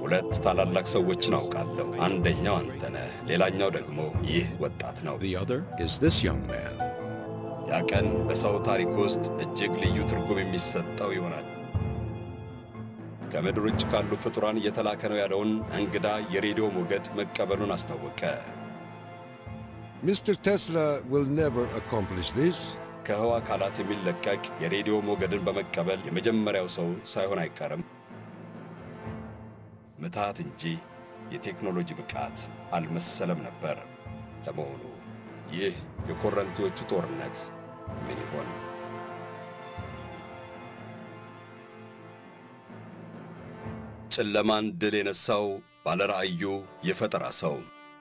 ሁለት ታላላቅ ሰዎችን አውቃለሁ አንደኛው አንተ ነህ ሌላኛው ደግሞ ይህ ወጣት ነው The other is this young man ያ ቀን በሰው ታሪክ ውስጥ እጅግ ልዩ ትርጉም የሚሰጠው ይሆናል ከምድር ውጭ ካሉ ፍጡራን እየተላከ ነው ያለውን እንግዳ የሬዲዮ ሞገድ መቀበሉን አስታወቀ Mr. Tesla will never accomplish this ከህዋ አካላት የሚለቀቅ የሬዲዮ ሞገድን በመቀበል የመጀመሪያው ሰው ሳይሆን አይቀርም ምታት እንጂ የቴክኖሎጂ ብቃት አልመሰለም ነበር ለመሆኑ ይህ የኮረንቲዎቹ ጦርነት ምን ይሆን ጨለማን ድል የነሳው ባለራእዩ የፈጠራ ሰው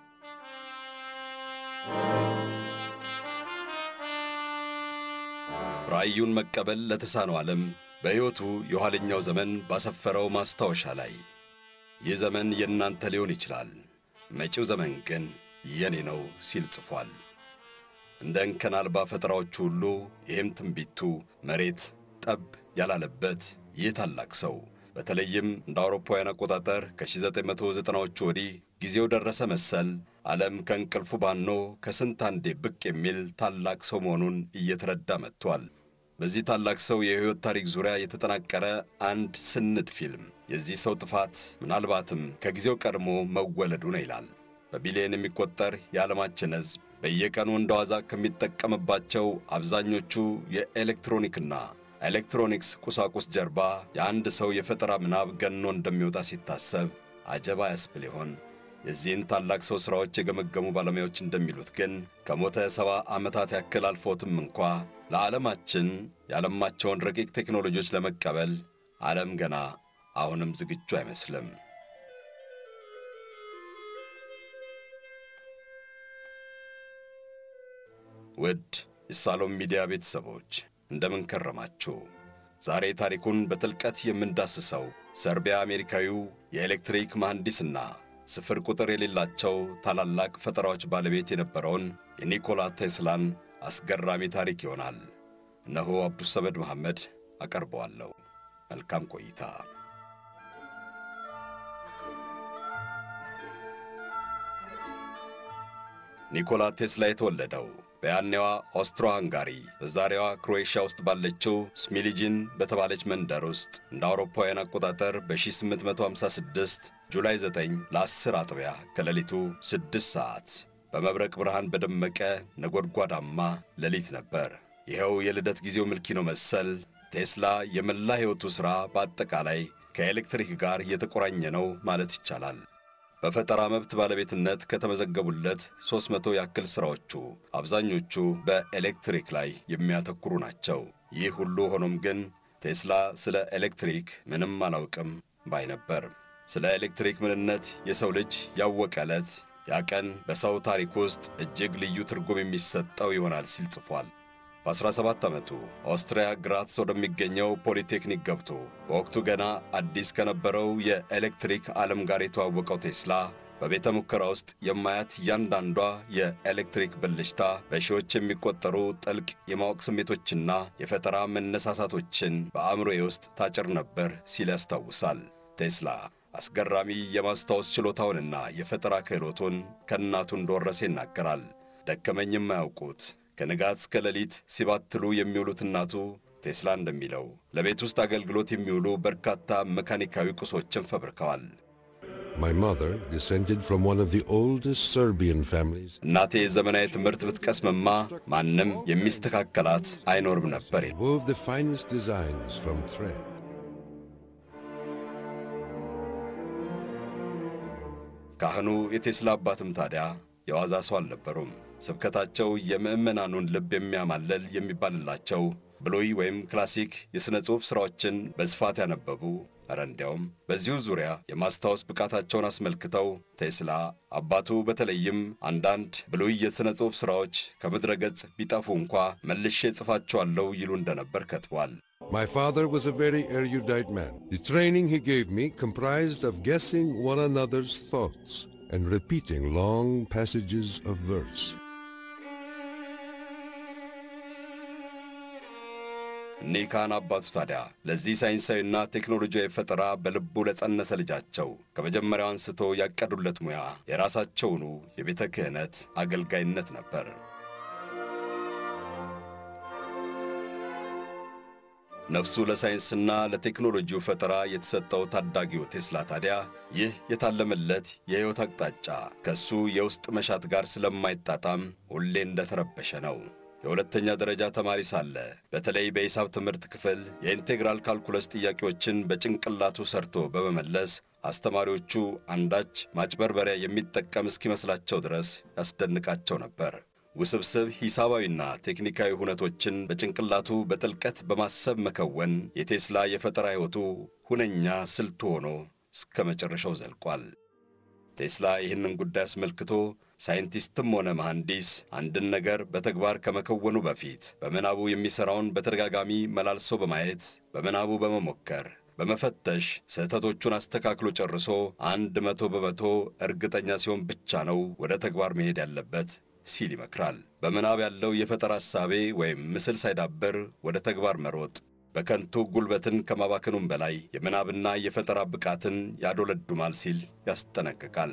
ራእዩን መቀበል ለተሳነው ዓለም በሕይወቱ የኋለኛው ዘመን ባሰፈረው ማስታወሻ ላይ ይህ ዘመን የእናንተ ሊሆን ይችላል መጪው ዘመን ግን የኔ ነው ሲል ጽፏል እንደ እንከን አልባ ፈጠራዎቹ ሁሉ ይህም ትንቢቱ መሬት ጠብ ያላለበት ይህ ታላቅ ሰው በተለይም እንደ አውሮፓውያን አቆጣጠር ከ1990ዎቹ ወዲህ ጊዜው ደረሰ መሰል ዓለም ከእንቅልፉ ባኖ ከስንት አንዴ ብቅ የሚል ታላቅ ሰው መሆኑን እየተረዳ መጥቷል በዚህ ታላቅ ሰው የሕይወት ታሪክ ዙሪያ የተጠናቀረ አንድ ስንድ ፊልም የዚህ ሰው ጥፋት ምናልባትም ከጊዜው ቀድሞ መወለዱ ነው ይላል በቢሊየን የሚቆጠር የዓለማችን ሕዝብ በየቀኑ እንደዋዛ ከሚጠቀምባቸው አብዛኞቹ የኤሌክትሮኒክና ኤሌክትሮኒክስ ቁሳቁስ ጀርባ የአንድ ሰው የፈጠራ ምናብ ገኖ እንደሚወጣ ሲታሰብ አጀባ ያስብል ይሆን የዚህን ታላቅ ሰው ሥራዎች የገመገሙ ባለሙያዎች እንደሚሉት ግን ከሞተ 70 ዓመታት ያክል አልፎትም እንኳ ለዓለማችን ያለማቸውን ረቂቅ ቴክኖሎጂዎች ለመቀበል ዓለም ገና አሁንም ዝግጁ አይመስልም ውድ የሳሎም ሚዲያ ቤተሰቦች እንደምን ከረማችሁ ዛሬ ታሪኩን በጥልቀት የምንዳስሰው ሰርቢያ አሜሪካዊው የኤሌክትሪክ መሐንዲስና ስፍር ቁጥር የሌላቸው ታላላቅ ፈጠራዎች ባለቤት የነበረውን የኒኮላ ቴስላን አስገራሚ ታሪክ ይሆናል እነሆ አብዱ ሰመድ መሐመድ አቀርበዋለሁ መልካም ቆይታ ኒኮላ ቴስላ የተወለደው በያኔዋ ኦስትሮ ሃንጋሪ በዛሬዋ ክሮኤሺያ ውስጥ ባለችው ስሚሊጂን በተባለች መንደር ውስጥ እንደ አውሮፓውያን አቆጣጠር በ1856 ጁላይ 9 ለ10 አጥቢያ ከሌሊቱ 6 ሰዓት በመብረቅ ብርሃን በደመቀ ነጎድጓዳማ ሌሊት ነበር ይሄው የልደት ጊዜው ምልኪ ነው መሰል ቴስላ የመላ ሕይወቱ ሥራ በአጠቃላይ ከኤሌክትሪክ ጋር የተቆራኘ ነው ማለት ይቻላል በፈጠራ መብት ባለቤትነት ከተመዘገቡለት 300 ያክል ሥራዎቹ አብዛኞቹ በኤሌክትሪክ ላይ የሚያተኩሩ ናቸው ይህ ሁሉ ሆኖም ግን ቴስላ ስለ ኤሌክትሪክ ምንም አላውቅም ባይ ነበር ስለ ኤሌክትሪክ ምንነት የሰው ልጅ ያወቀለት ያ ቀን በሰው ታሪክ ውስጥ እጅግ ልዩ ትርጉም የሚሰጠው ይሆናል ሲል ጽፏል በ17 ዓመቱ ኦስትሪያ ግራትስ ወደሚገኘው ፖሊቴክኒክ ገብቶ በወቅቱ ገና አዲስ ከነበረው የኤሌክትሪክ ዓለም ጋር የተዋወቀው ቴስላ በቤተ ሙከራ ውስጥ የማያት ያንዳንዷ የኤሌክትሪክ ብልሽታ በሺዎች የሚቆጠሩ ጥልቅ የማወቅ ስሜቶችና የፈጠራ መነሳሳቶችን በአእምሮዬ ውስጥ ታጭር ነበር ሲል ያስታውሳል ቴስላ አስገራሚ የማስታወስ ችሎታውንና የፈጠራ ክህሎቱን ከእናቱ እንደወረሰ ይናገራል ደከመኝም አያውቁት ከንጋት እስከ ሌሊት ሲባትሉ የሚውሉት እናቱ ቴስላ እንደሚለው ለቤት ውስጥ አገልግሎት የሚውሉ በርካታ መካኒካዊ ቁሶችን ፈብርከዋል My mother descended from one of the oldest Serbian families. እናቴ ዘመናዊ ትምህርት ብትቀስምማ ማንንም የሚስተካከላት አይኖርም ነበር Wove the finest designs from thread. ካህኑ የቴስላ አባትም ታዲያ የዋዛ ሰው አልነበሩም ስብከታቸው የምእመናኑን ልብ የሚያማለል የሚባልላቸው ብሉይ ወይም ክላሲክ የሥነ ጽሑፍ ሥራዎችን በስፋት ያነበቡ አረንዲያውም በዚሁ ዙሪያ የማስታወስ ብቃታቸውን አስመልክተው ቴስላ አባቱ በተለይም አንዳንድ ብሉይ የሥነ ጽሑፍ ሥራዎች ከምድረ ገጽ ቢጠፉ እንኳ መልሼ ጽፋቸዋለሁ ይሉ እንደነበር ከትቧል My father was a very erudite man. The training he gave me comprised of guessing one another's thoughts and repeating long passages of verse. ኒካን አባቱ ታዲያ ለዚህ ሳይንሳዊና ቴክኖሎጂያዊ ፈጠራ በልቡ ለጸነሰ ልጃቸው ከመጀመሪያው አንስቶ ያቀዱለት ሙያ የራሳቸውኑ የቤተ ክህነት አገልጋይነት ነበር። ነፍሱ ለሳይንስና ለቴክኖሎጂው ፈጠራ የተሰጠው ታዳጊው ቴስላ ታዲያ ይህ የታለመለት የሕይወት አቅጣጫ ከሱ የውስጥ መሻት ጋር ስለማይጣጣም ሁሌ እንደተረበሸ ነው። የሁለተኛ ደረጃ ተማሪ ሳለ በተለይ በሂሳብ ትምህርት ክፍል የኢንቴግራል ካልኩለስ ጥያቄዎችን በጭንቅላቱ ሰርቶ በመመለስ አስተማሪዎቹ አንዳች ማጭበርበሪያ የሚጠቀም እስኪመስላቸው ድረስ ያስደንቃቸው ነበር። ውስብስብ ሂሳባዊና ቴክኒካዊ ሁነቶችን በጭንቅላቱ በጥልቀት በማሰብ መከወን የቴስላ የፈጠራ ሕይወቱ ሁነኛ ስልቱ ሆኖ እስከ መጨረሻው ዘልቋል። ቴስላ ይህንን ጉዳይ አስመልክቶ ሳይንቲስትም ሆነ መሐንዲስ አንድን ነገር በተግባር ከመከወኑ በፊት በመናቡ የሚሰራውን በተደጋጋሚ መላልሶ በማየት በመናቡ በመሞከር በመፈተሽ ስህተቶቹን አስተካክሎ ጨርሶ 100% እርግጠኛ ሲሆን ብቻ ነው ወደ ተግባር መሄድ ያለበት ሲል ይመክራል። በመናብ ያለው የፈጠራ ሐሳቤ ወይም ምስል ሳይዳበር ወደ ተግባር መሮጥ በከንቱ ጉልበትን ከማባከኑም በላይ የመናብና የፈጠራ ብቃትን ያዶለዱማል ሲል ያስጠነቅቃል።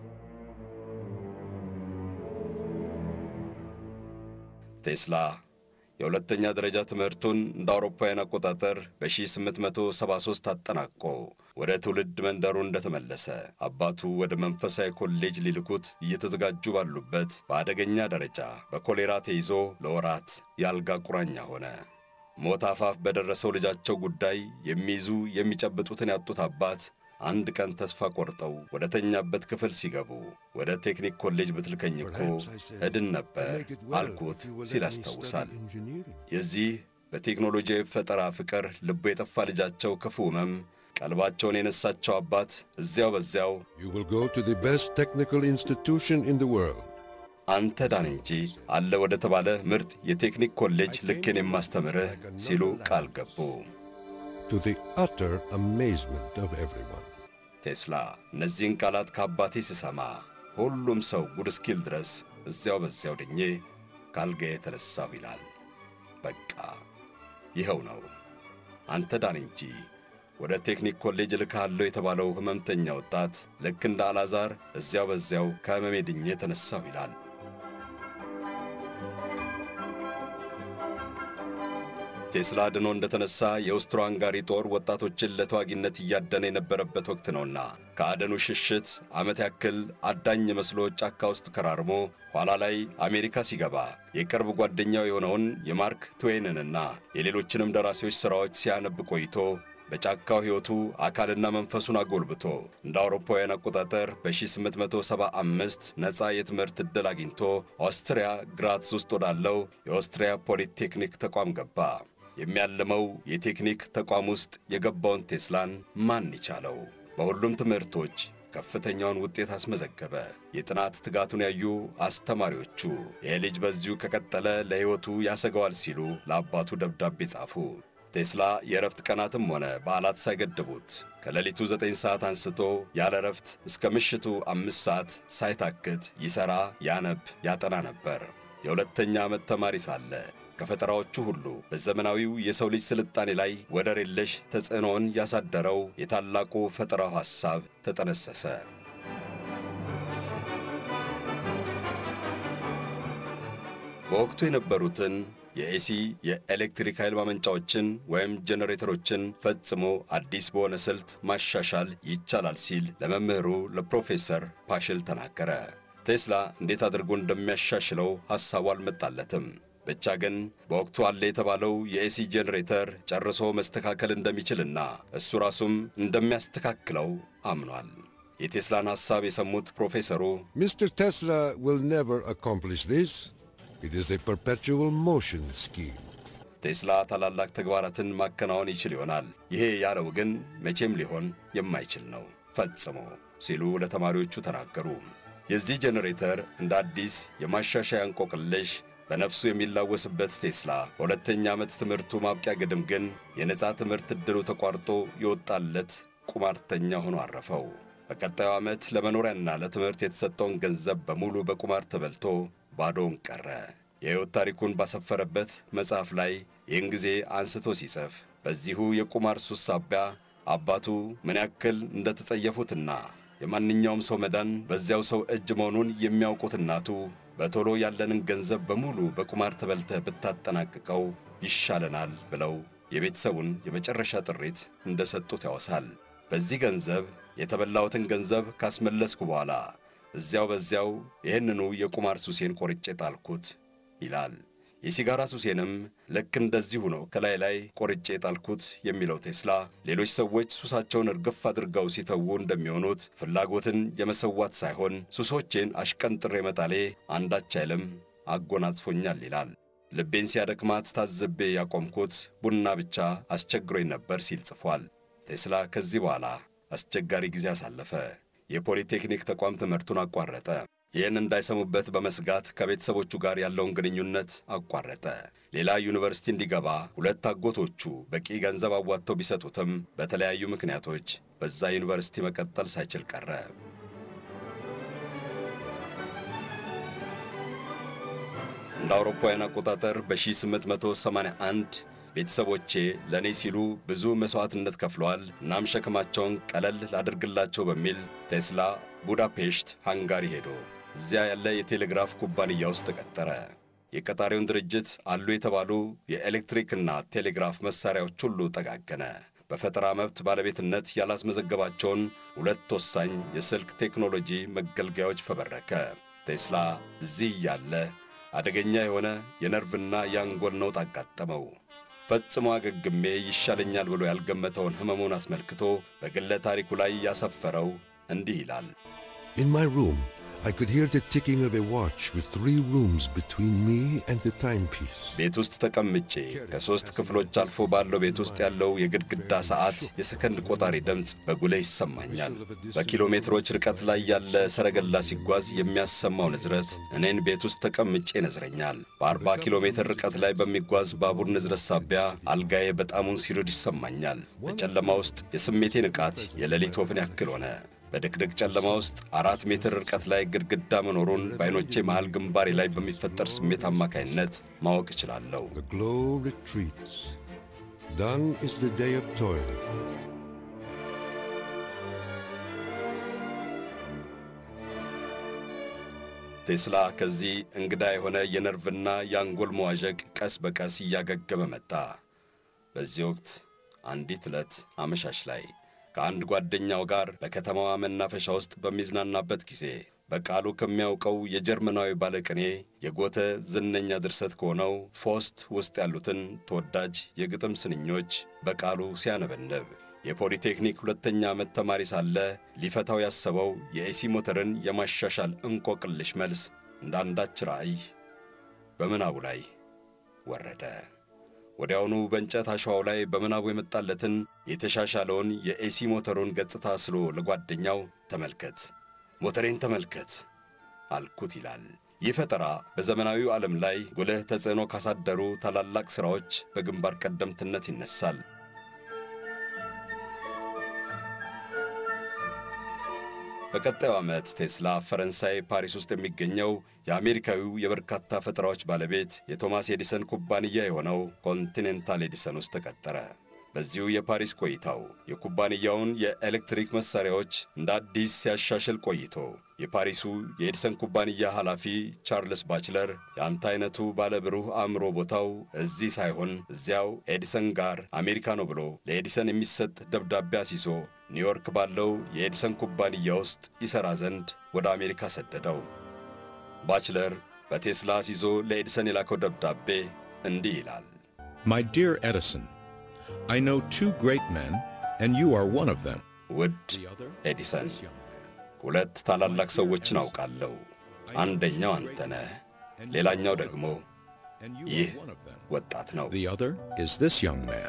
ቴስላ የሁለተኛ ደረጃ ትምህርቱን እንደ አውሮፓውያን አቆጣጠር በ1873 አጠናቆ ወደ ትውልድ መንደሩ እንደተመለሰ አባቱ ወደ መንፈሳዊ ኮሌጅ ሊልኩት እየተዘጋጁ ባሉበት በአደገኛ ደረጃ በኮሌራ ተይዞ ለወራት ያልጋ ቁራኛ ሆነ። ሞት አፋፍ በደረሰው ልጃቸው ጉዳይ የሚይዙ የሚጨብጡትን ያጡት አባት አንድ ቀን ተስፋ ቆርጠው ወደ ተኛበት ክፍል ሲገቡ ወደ ቴክኒክ ኮሌጅ ብትልከኝ እኮ እድን ነበር አልኩት ሲል ያስታውሳል። የዚህ በቴክኖሎጂያዊ ፈጠራ ፍቅር ልቡ የጠፋ ልጃቸው ክፉ ሕመም ቀልባቸውን የነሳቸው አባት እዚያው በዚያው You will go to the best technical institution in the world. አንተ ዳን እንጂ አለ ወደ ተባለ ምርጥ የቴክኒክ ኮሌጅ ልክን የማስተምርህ ሲሉ ቃል ገቡ። To the utter amazement of everyone. ቴስላ እነዚህን ቃላት ከአባቴ ስሰማ ሁሉም ሰው ጉድ እስኪል ድረስ እዚያው በዚያው ድኜ ካልጋዬ ተነሳሁ ይላል። በቃ ይኸው ነው። አንተ ዳን እንጂ ወደ ቴክኒክ ኮሌጅ ልካለሁ የተባለው ህመምተኛ ወጣት ልክ እንደ አልዓዛር እዚያው በዚያው ከህመሜ ድኜ ተነሳሁ ይላል። ቴስላ ድኖ እንደተነሳ የአውስትሮ-ሃንጋሪ ጦር ወጣቶችን ለተዋጊነት እያደነ የነበረበት ወቅት ነውና ከአደኑ ሽሽት ዓመት ያክል አዳኝ መስሎ ጫካ ውስጥ ከራርሞ ኋላ ላይ አሜሪካ ሲገባ የቅርብ ጓደኛው የሆነውን የማርክ ትዌይንንና የሌሎችንም ደራሲዎች ሥራዎች ሲያነብ ቆይቶ በጫካው ሕይወቱ አካልና መንፈሱን አጎልብቶ እንደ አውሮፓውያን አቆጣጠር በ1875 ነፃ የትምህርት ዕድል አግኝቶ ኦስትሪያ ግራትስ ውስጥ ወዳለው የኦስትሪያ ፖሊቴክኒክ ተቋም ገባ። የሚያልመው የቴክኒክ ተቋም ውስጥ የገባውን ቴስላን ማን ይቻለው? በሁሉም ትምህርቶች ከፍተኛውን ውጤት አስመዘገበ። የጥናት ትጋቱን ያዩ አስተማሪዎቹ ይህ ልጅ በዚሁ ከቀጠለ ለሕይወቱ ያሰጋዋል ሲሉ ለአባቱ ደብዳቤ ጻፉ። ቴስላ የረፍት ቀናትም ሆነ በዓላት ሳይገድቡት ከሌሊቱ 9 ሰዓት አንስቶ ያለ ረፍት እስከ ምሽቱ 5 ሰዓት ሳይታክት ይሰራ፣ ያነብ፣ ያጠና ነበር። የሁለተኛ ዓመት ተማሪ ሳለ ከፈጠራዎቹ ሁሉ በዘመናዊው የሰው ልጅ ስልጣኔ ላይ ወደር የለሽ ተጽዕኖን ያሳደረው የታላቁ ፈጠራው ሐሳብ ተጠነሰሰ። በወቅቱ የነበሩትን የኤሲ የኤሌክትሪክ ኃይል ማመንጫዎችን ወይም ጄኔሬተሮችን ፈጽሞ አዲስ በሆነ ስልት ማሻሻል ይቻላል ሲል ለመምህሩ ለፕሮፌሰር ፓሽል ተናገረ። ቴስላ እንዴት አድርጎ እንደሚያሻሽለው ሐሳቡ አልመጣለትም። ብቻ ግን በወቅቱ አለ የተባለው የኤሲ ጄኔሬተር ጨርሶ መስተካከል እንደሚችልና እሱ ራሱም እንደሚያስተካክለው አምኗል። የቴስላን ሐሳብ የሰሙት ፕሮፌሰሩ Mr. Tesla will never accomplish this. It is a perpetual motion scheme. ቴስላ ታላላቅ ተግባራትን ማከናወን ይችል ይሆናል፣ ይሄ ያለው ግን መቼም ሊሆን የማይችል ነው ፈጽሞ ሲሉ ለተማሪዎቹ ተናገሩ። የዚህ ጄኔሬተር እንደ አዲስ የማሻሻያ እንቆቅልሽ በነፍሱ የሚላወስበት ቴስላ በሁለተኛ ዓመት ትምህርቱ ማብቂያ ግድም ግን የነፃ ትምህርት ዕድሉ ተቋርጦ የወጣለት ቁማርተኛ ሆኖ አረፈው። በቀጣዩ ዓመት ለመኖሪያና ለትምህርት የተሰጠውን ገንዘብ በሙሉ በቁማር ተበልቶ ባዶውን ቀረ። የህይወት ታሪኩን ባሰፈረበት መጽሐፍ ላይ ይህን ጊዜ አንስቶ ሲጽፍ በዚሁ የቁማር ሱስ ሳቢያ አባቱ ምን ያክል እንደተጸየፉትና የማንኛውም ሰው መዳን በዚያው ሰው እጅ መሆኑን የሚያውቁት እናቱ በቶሎ ያለንን ገንዘብ በሙሉ በቁማር ተበልተህ ብታጠናቅቀው ይሻለናል ብለው የቤተሰቡን የመጨረሻ ጥሪት እንደሰጡት ያወሳል። በዚህ ገንዘብ የተበላውትን ገንዘብ ካስመለስኩ በኋላ በዚያው ይህንኑ የቁማር ሱሴን ቆርጬ ጣልኩት ይላል። የሲጋራ ሱሴንም ልክ እንደዚሁ ነው ከላይ ቆርጬ ጣልኩት የሚለው ቴስላ ሌሎች ሰዎች ሱሳቸውን እርግፍ አድርገው ሲተዉ እንደሚሆኑት ፍላጎትን የመሰዋት ሳይሆን ሱሶቼን አሽቀንጥሬ መጣሌ አንዳች አይልም አጎናጽፎኛል ይላል። ልቤን ሲያደክማት ታዝቤ ያቆምኩት ቡና ብቻ አስቸግሮኝ ነበር ሲል ጽፏል። ቴስላ ከዚህ በኋላ አስቸጋሪ ጊዜ አሳለፈ። የፖሊቴክኒክ ተቋም ትምህርቱን አቋረጠ። ይህን እንዳይሰሙበት በመስጋት ከቤተሰቦቹ ጋር ያለውን ግንኙነት አቋረጠ። ሌላ ዩኒቨርሲቲ እንዲገባ ሁለት አጎቶቹ በቂ ገንዘብ አዋጥተው ቢሰጡትም በተለያዩ ምክንያቶች በዛ ዩኒቨርሲቲ መቀጠል ሳይችል ቀረ። እንደ አውሮፓውያን አቆጣጠር በ1881 ቤተሰቦቼ ለኔ ሲሉ ብዙ መስዋዕትነት ከፍለዋል እናም ሸክማቸውን ቀለል ላድርግላቸው በሚል ቴስላ ቡዳፔስት ሃንጋሪ ሄዶ እዚያ ያለ የቴሌግራፍ ኩባንያ ውስጥ ተቀጠረ። የቀጣሪውን ድርጅት አሉ የተባሉ የኤሌክትሪክና ቴሌግራፍ መሳሪያዎች ሁሉ ጠጋገነ። በፈጠራ መብት ባለቤትነት ያላስመዘገባቸውን ሁለት ወሳኝ የስልክ ቴክኖሎጂ መገልገያዎች ፈበረከ። ቴስላ እዚህ ያለ አደገኛ የሆነ የነርቭና የአንጎል ነውጥ አጋጠመው። ፈጽሞ አገግሜ ይሻለኛል ብሎ ያልገመተውን ህመሙን አስመልክቶ በግለ ታሪኩ ላይ ያሰፈረው እንዲህ ይላል። In my room, I could hear the ticking of a watch with 3 rooms between me and the timepiece. ቤት ውስጥ ተቀምጬ ከ3 ክፍሎች አልፎ ባለው ቤት ውስጥ ያለው የግድግዳ ሰዓት የሰከንድ ቆጣሪ ድምጽ በጉልህ ይሰማኛል። በኪሎሜትሮች ርቀት ላይ ያለ ሰረገላ ሲጓዝ የሚያሰማው ንዝረት እኔን ቤት ውስጥ ተቀምጬ ነዝረኛል። በ40 ኪሎ ሜትር ርቀት ላይ በሚጓዝ ባቡር ንዝረት ሳቢያ አልጋዬ በጣሙን ሲርድ ይሰማኛል። በጨለማ ውስጥ የስሜቴ ንቃት የሌሊት ወፍን ያክል ሆነ። በድቅድቅ ጨለማ ውስጥ 4 ሜትር ርቀት ላይ ግድግዳ መኖሩን በአይኖቼ መሃል ግንባሬ ላይ በሚፈጠር ስሜት አማካይነት ማወቅ እችላለሁ። The glow retreats. Done is the day of toil. ቴስላ ከዚህ እንግዳ የሆነ የነርቭና የአንጎል መዋዠቅ ቀስ በቀስ እያገገመ መጣ። በዚህ ወቅት አንዲት ዕለት አመሻሽ ላይ ከአንድ ጓደኛው ጋር በከተማዋ መናፈሻ ውስጥ በሚዝናናበት ጊዜ በቃሉ ከሚያውቀው የጀርመናዊ ባለቅኔ የጎተ ዝነኛ ድርሰት ከሆነው ፎስት ውስጥ ያሉትን ተወዳጅ የግጥም ስንኞች በቃሉ ሲያነበንብ የፖሊቴክኒክ ሁለተኛ ዓመት ተማሪ ሳለ ሊፈታው ያሰበው የኤሲ ሞተርን የማሻሻል እንቆቅልሽ መልስ እንዳንዳች ራእይ በመናቡ ላይ ወረደ። ወዲያውኑ በእንጨት አሸዋው ላይ በመናቡ የመጣለትን የተሻሻለውን የኤሲ ሞተሩን ገጽታ ስሎ ለጓደኛው ተመልከት፣ ሞተሬን ተመልከት አልኩት ይላል። ይህ ፈጠራ በዘመናዊው ዓለም ላይ ጉልህ ተጽዕኖ ካሳደሩ ታላላቅ ሥራዎች በግንባር ቀደምትነት ይነሳል። በቀጣዩ ዓመት ቴስላ ፈረንሳይ ፓሪስ ውስጥ የሚገኘው የአሜሪካዊው የበርካታ ፈጠራዎች ባለቤት የቶማስ ኤዲሰን ኩባንያ የሆነው ኮንቲኔንታል ኤዲሰን ውስጥ ተቀጠረ። በዚሁ የፓሪስ ቆይታው የኩባንያውን የኤሌክትሪክ መሳሪያዎች እንደ አዲስ ሲያሻሽል ቆይቶ የፓሪሱ የኤዲሰን ኩባንያ ኃላፊ ቻርልስ ባችለር ያንተ አይነቱ ባለብሩህ አእምሮ ቦታው እዚህ ሳይሆን እዚያው ኤዲሰን ጋር አሜሪካ ነው ብሎ ለኤዲሰን የሚሰጥ ደብዳቤ አሲሶ ኒውዮርክ ባለው የኤዲሰን ኩባንያ ውስጥ ይሰራ ዘንድ ወደ አሜሪካ ሰደደው። ባችለር በቴስላ አሲሶ ለኤዲሰን የላከው ደብዳቤ እንዲህ ይላል። My dear Edison, I know 2 great men and you are one of them. ውድ ኤዲሰን ሁለት ታላላቅ ሰዎችን አውቃለሁ። አንደኛው አንተ ነህ፣ ሌላኛው ደግሞ ይህ ወጣት ነው። The other is this young man.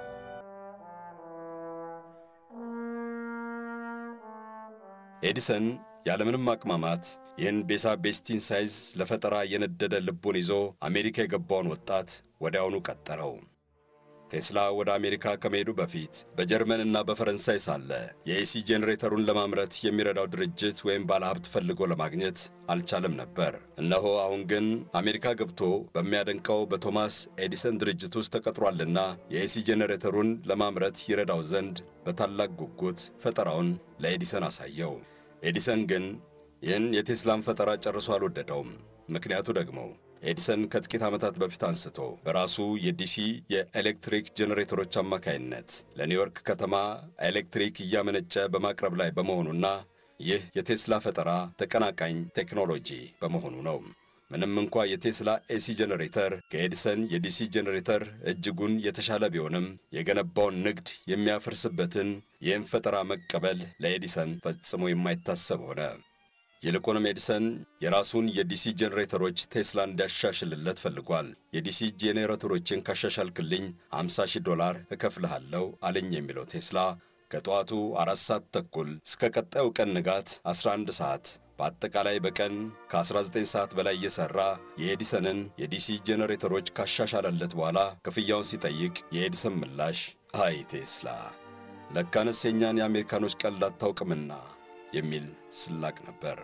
ኤዲሰን ያለምንም ማቅማማት ይህን ቤሳ ቤስቲን ሳይዝ ለፈጠራ የነደደ ልቡን ይዞ አሜሪካ የገባውን ወጣት ወዲያውኑ ቀጠረው። ቴስላ ወደ አሜሪካ ከመሄዱ በፊት በጀርመንና በፈረንሳይ ሳለ የኤሲ ጄኔሬተሩን ለማምረት የሚረዳው ድርጅት ወይም ባለሀብት ፈልጎ ለማግኘት አልቻለም ነበር። እነሆ አሁን ግን አሜሪካ ገብቶ በሚያደንቀው በቶማስ ኤዲሰን ድርጅት ውስጥ ተቀጥሯልና የኤሲ ጄኔሬተሩን ለማምረት ይረዳው ዘንድ በታላቅ ጉጉት ፈጠራውን ለኤዲሰን አሳየው። ኤዲሰን ግን ይህን የቴስላን ፈጠራ ጨርሶ አልወደደውም። ምክንያቱ ደግሞ ኤዲሰን ከጥቂት ዓመታት በፊት አንስቶ በራሱ የዲሲ የኤሌክትሪክ ጄኔሬተሮች አማካይነት ለኒውዮርክ ከተማ ኤሌክትሪክ እያመነጨ በማቅረብ ላይ በመሆኑና ይህ የቴስላ ፈጠራ ተቀናቃኝ ቴክኖሎጂ በመሆኑ ነው። ምንም እንኳ የቴስላ ኤሲ ጄኔሬተር ከኤዲሰን የዲሲ ጄኔሬተር እጅጉን የተሻለ ቢሆንም የገነባውን ንግድ የሚያፈርስበትን ይህን ፈጠራ መቀበል ለኤዲሰን ፈጽሞ የማይታሰብ ሆነ። ይልቁንም ኤዲሰን የራሱን የዲሲ ጄኔሬተሮች ቴስላ እንዲያሻሽልለት ፈልጓል። የዲሲ ጄኔሬተሮችን ካሻሻልክልኝ $50,000 እከፍልሃለሁ አለኝ የሚለው ቴስላ ከጠዋቱ 4 ሰዓት ተኩል እስከ ቀጣዩ ቀን ንጋት 11 ሰዓት በአጠቃላይ በቀን ከ19 ሰዓት በላይ እየሰራ የኤዲሰንን የዲሲ ጄኔሬተሮች ካሻሻለለት በኋላ ክፍያውን ሲጠይቅ የኤዲሰን ምላሽ አይ ቴስላ ለካንስ የኛን የአሜሪካኖች ቀልድ አታውቅምና የሚል ስላቅ ነበር።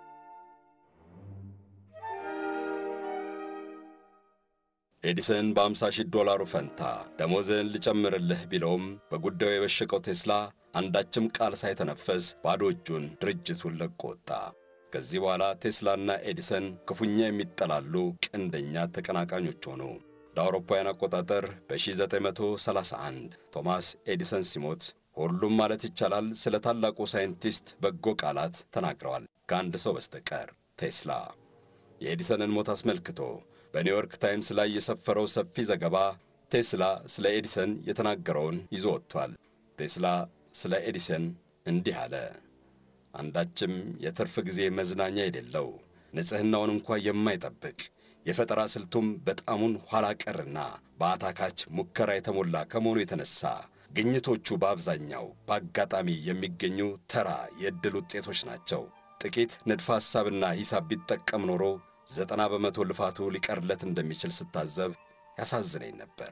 ኤዲሰን በ$50,000 ፈንታ ደሞዝን ልጨምርልህ ቢለውም በጉዳዩ የበሸቀው ቴስላ አንዳችም ቃል ሳይተነፈስ ባዶ እጁን ድርጅቱን ለቆ ወጣ። ከዚህ በኋላ ቴስላና ኤዲሰን ክፉኛ የሚጠላሉ ቀንደኛ ተቀናቃኞች ሆኑ። ለአውሮፓውያን አቆጣጠር በ1931 ቶማስ ኤዲሰን ሲሞት ሁሉም ማለት ይቻላል ስለ ታላቁ ሳይንቲስት በጎ ቃላት ተናግረዋል ከአንድ ሰው በስተቀር ቴስላ። የኤዲሰንን ሞት አስመልክቶ በኒውዮርክ ታይምስ ላይ የሰፈረው ሰፊ ዘገባ ቴስላ ስለ ኤዲሰን የተናገረውን ይዞ ወጥቷል። ቴስላ ስለ ኤዲሰን እንዲህ አለ። አንዳችም የትርፍ ጊዜ መዝናኛ የሌለው ንጽህናውን እንኳን የማይጠብቅ የፈጠራ ስልቱም በጣሙን ኋላ ቀርና በአታካች ሙከራ የተሞላ ከመሆኑ የተነሳ ግኝቶቹ በአብዛኛው በአጋጣሚ የሚገኙ ተራ የዕድል ውጤቶች ናቸው። ጥቂት ንድፈ ሐሳብና ሂሳብ ቢጠቀም ኖሮ 90% ልፋቱ ሊቀርለት እንደሚችል ስታዘብ ያሳዝነኝ ነበር።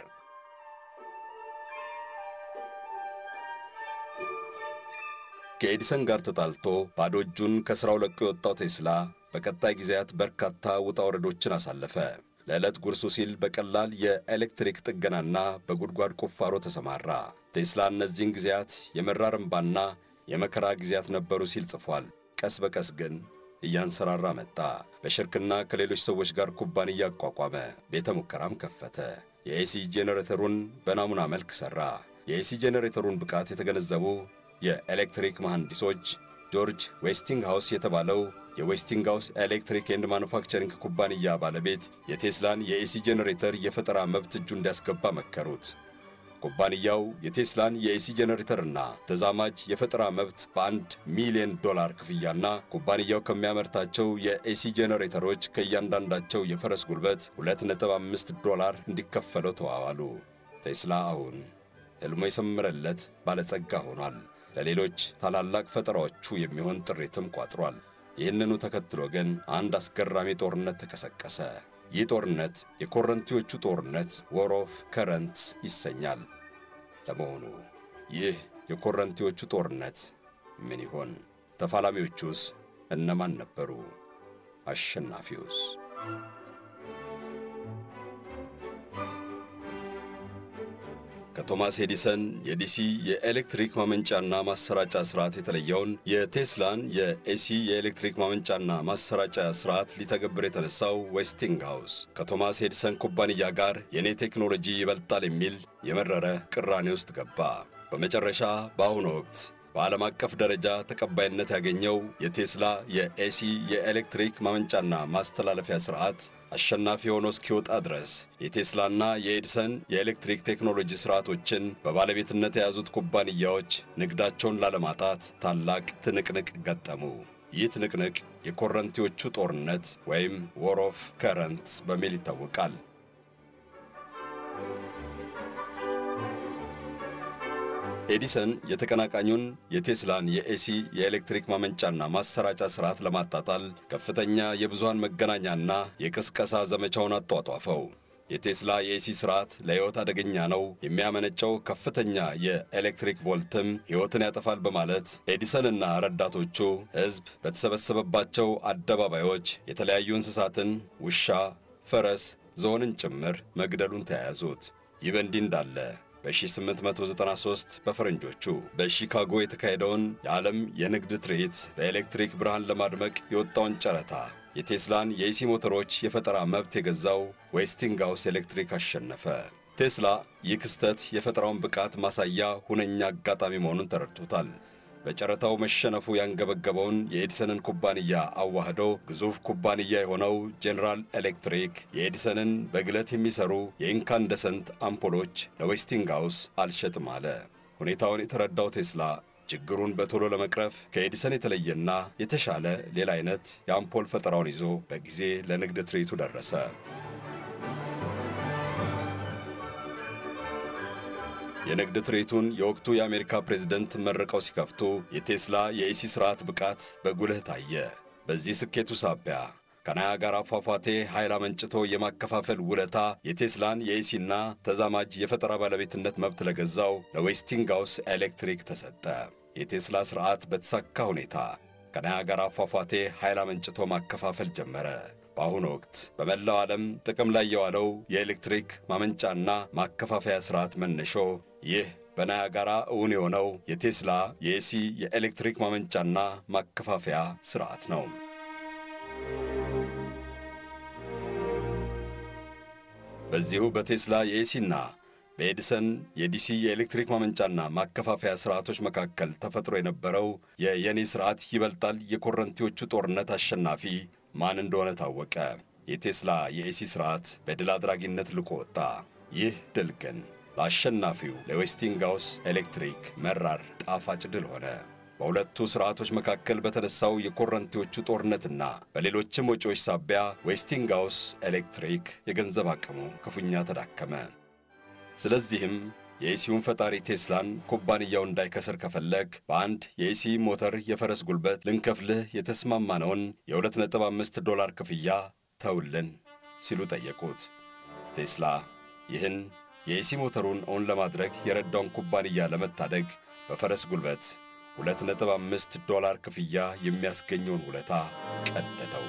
ከኤዲሰን ጋር ተጣልቶ ባዶ እጁን ከሥራው ለቆ የወጣው ቴስላ በቀጣይ ጊዜያት በርካታ ውጣ ውረዶችን አሳለፈ። ለዕለት ጉርሱ ሲል በቀላል የኤሌክትሪክ ጥገናና በጉድጓድ ቁፋሮ ተሰማራ። ቴስላ እነዚህን ጊዜያት የመራር እንባና የመከራ ጊዜያት ነበሩ ሲል ጽፏል። ቀስ በቀስ ግን እያንሰራራ መጣ። በሽርክና ከሌሎች ሰዎች ጋር ኩባንያ አቋቋመ። ቤተ ሙከራም ከፈተ። የኤሲ ጄኔሬተሩን በናሙና መልክ ሠራ። የኤሲ ጄኔሬተሩን ብቃት የተገነዘቡ የኤሌክትሪክ መሐንዲሶች ጆርጅ ዌስቲንግሃውስ የተባለው የዌስቲንግሃውስ ኤሌክትሪክ ኤንድ ማኑፋክቸሪንግ ኩባንያ ባለቤት የቴስላን የኤሲ ጄኔሬተር የፈጠራ መብት እጁ እንዲያስገባ መከሩት። ኩባንያው የቴስላን የኤሲ ጄኔሬተርና ተዛማጅ የፈጠራ መብት $1 ሚሊዮን ክፍያና ኩባንያው ከሚያመርታቸው የኤሲ ጄኔሬተሮች ከእያንዳንዳቸው የፈረስ ጉልበት $2.5 እንዲከፈለው ተዋዋሉ። ቴስላ አሁን ሕልሙ የሰመረለት ባለጸጋ ሆኗል። ለሌሎች ታላላቅ ፈጠራዎቹ የሚሆን ጥሪትም ቋጥሯል። ይህንኑ ተከትሎ ግን አንድ አስገራሚ ጦርነት ተቀሰቀሰ። ይህ ጦርነት የኮረንቲዎቹ ጦርነት ዋር ኦፍ ከረንትስ ይሰኛል። ለመሆኑ ይህ የኮረንቲዎቹ ጦርነት ምን ይሆን? ተፋላሚዎቹስ እነማን ነበሩ? አሸናፊውስ? ከቶማስ ኤዲሰን የዲሲ የኤሌክትሪክ ማመንጫና ማሰራጫ ስርዓት የተለየውን የቴስላን የኤሲ የኤሌክትሪክ ማመንጫና ማሰራጫ ስርዓት ሊተገብር የተነሳው ዌስቲንግሃውስ ከቶማስ ኤዲሰን ኩባንያ ጋር የኔ ቴክኖሎጂ ይበልጣል የሚል የመረረ ቅራኔ ውስጥ ገባ። በመጨረሻ በአሁኑ ወቅት በዓለም አቀፍ ደረጃ ተቀባይነት ያገኘው የቴስላ የኤሲ የኤሌክትሪክ ማመንጫና ማስተላለፊያ ስርዓት አሸናፊ ሆኖ እስኪወጣ ድረስ የቴስላና የኤዲሰን የኤሌክትሪክ ቴክኖሎጂ ስርዓቶችን በባለቤትነት የያዙት ኩባንያዎች ንግዳቸውን ላለማጣት ታላቅ ትንቅንቅ ገጠሙ። ይህ ትንቅንቅ የኮረንቲዎቹ ጦርነት ወይም ዋር ኦፍ ከረንትስ በሚል ይታወቃል። ኤዲሰን የተቀናቃኙን የቴስላን የኤሲ የኤሌክትሪክ ማመንጫና ማሰራጫ ስርዓት ለማጣጣል ከፍተኛ የብዙሃን መገናኛና የቅስቀሳ ዘመቻውን አጧጧፈው። የቴስላ የኤሲ ስርዓት ለሕይወት አደገኛ ነው፣ የሚያመነጨው ከፍተኛ የኤሌክትሪክ ቮልትም ሕይወትን ያጠፋል በማለት ኤዲሰንና ረዳቶቹ ሕዝብ በተሰበሰበባቸው አደባባዮች የተለያዩ እንስሳትን ውሻ፣ ፈረስ፣ ዝሆንን ጭምር መግደሉን ተያያዙት። ይህ በእንዲህ እንዳለ በ1893 በፈረንጆቹ በሺካጎ የተካሄደውን የዓለም የንግድ ትርኢት በኤሌክትሪክ ብርሃን ለማድመቅ የወጣውን ጨረታ የቴስላን የኤሲ ሞተሮች የፈጠራ መብት የገዛው ዌስቲንግሃውስ ኤሌክትሪክ አሸነፈ። ቴስላ ይህ ክስተት የፈጠራውን ብቃት ማሳያ ሁነኛ አጋጣሚ መሆኑን ተረድቶታል። በጨረታው መሸነፉ ያንገበገበውን የኤዲሰንን ኩባንያ አዋህዶ ግዙፍ ኩባንያ የሆነው ጄኔራል ኤሌክትሪክ የኤዲሰንን በግለት የሚሰሩ የኢንካንደሰንት አምፖሎች ለዌስቲንግሃውስ አልሸጥም አለ። ሁኔታውን የተረዳው ቴስላ ችግሩን በቶሎ ለመቅረፍ ከኤዲሰን የተለየና የተሻለ ሌላ አይነት የአምፖል ፈጠራውን ይዞ በጊዜ ለንግድ ትርኢቱ ደረሰ። የንግድ ትርኢቱን የወቅቱ የአሜሪካ ፕሬዝዳንት መርቀው ሲከፍቱ የቴስላ የኤሲ ስርዓት ብቃት በጉልህ ታየ። በዚህ ስኬቱ ሳቢያ ከናያጋራ ፏፏቴ ኃይል አመንጭቶ የማከፋፈል ውለታ የቴስላን የኤሲና ተዛማጅ የፈጠራ ባለቤትነት መብት ለገዛው ለዌስቲንግሃውስ ኤሌክትሪክ ተሰጠ። የቴስላ ስርዓት በተሳካ ሁኔታ ከናያጋራ ፏፏቴ ኃይል አመንጭቶ ማከፋፈል ጀመረ። በአሁኑ ወቅት በመላው ዓለም ጥቅም ላይ የዋለው የኤሌክትሪክ ማመንጫና ማከፋፈያ ስርዓት መነሾ ይህ በናያጋራ እውን የሆነው የቴስላ የኤሲ የኤሌክትሪክ ማመንጫና ማከፋፈያ ስርዓት ነው። በዚሁ በቴስላ የኤሲና በኤዲሰን የዲሲ የኤሌክትሪክ ማመንጫና ማከፋፈያ ስርዓቶች መካከል ተፈጥሮ የነበረው የየኔ ስርዓት ይበልጣል የኮረንቲዎቹ ጦርነት አሸናፊ ማን እንደሆነ ታወቀ። የቴስላ የኤሲ ስርዓት በድል አድራጊነት ልቆ ወጣ። ይህ ድል ግን ለአሸናፊው ለዌስቲንግሃውስ ኤሌክትሪክ መራር ጣፋጭ ድል ሆነ። በሁለቱ ስርዓቶች መካከል በተነሳው የኮረንቲዎቹ ጦርነትና በሌሎችም ወጪዎች ሳቢያ ዌስቲንግሃውስ ኤሌክትሪክ የገንዘብ አቅሙ ክፉኛ ተዳከመ። ስለዚህም የኤሲውን ፈጣሪ ቴስላን ኩባንያው እንዳይከስር ከፈለግ በአንድ የኤሲ ሞተር የፈረስ ጉልበት ልንከፍልህ የተስማማነውን $2.5 ክፍያ ተውልን ሲሉ ጠየቁት። ቴስላ ይህን የኤሲ ሞተሩን ኦን ለማድረግ የረዳውን ኩባንያ ለመታደግ በፈረስ ጉልበት $2.5 ክፍያ የሚያስገኘውን ውለታ ቀደደው።